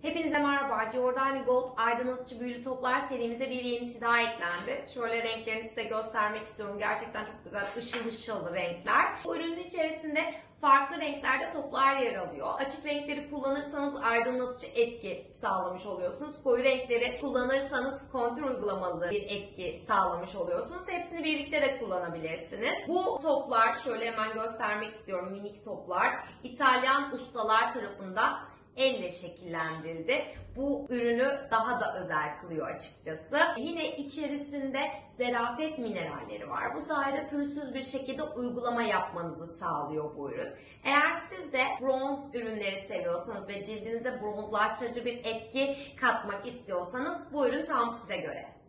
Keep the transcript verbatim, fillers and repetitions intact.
Hepinize merhaba. Giordani Gold aydınlatıcı büyülü toplar serimize bir yenisi daha eklendi. Şöyle renklerini size göstermek istiyorum. Gerçekten çok güzel ışıl ışıl renkler. Bu ürünün içerisinde farklı renklerde toplar yer alıyor. Açık renkleri kullanırsanız aydınlatıcı etki sağlamış oluyorsunuz. Koyu renkleri kullanırsanız kontür uygulamalı bir etki sağlamış oluyorsunuz. Hepsini birlikte de kullanabilirsiniz. Bu toplar şöyle hemen göstermek istiyorum. Minik toplar İtalyan ustalar tarafından elle şekillendirildi. Bu ürünü daha da özel kılıyor açıkçası. Yine içerisinde zerafet mineralleri var. Bu sayede pürüzsüz bir şekilde uygulama yapmanızı sağlıyor bu ürün. Eğer siz de bronz ürünleri seviyorsanız ve cildinize bronzlaştırıcı bir etki katmak istiyorsanız bu ürün tam size göre.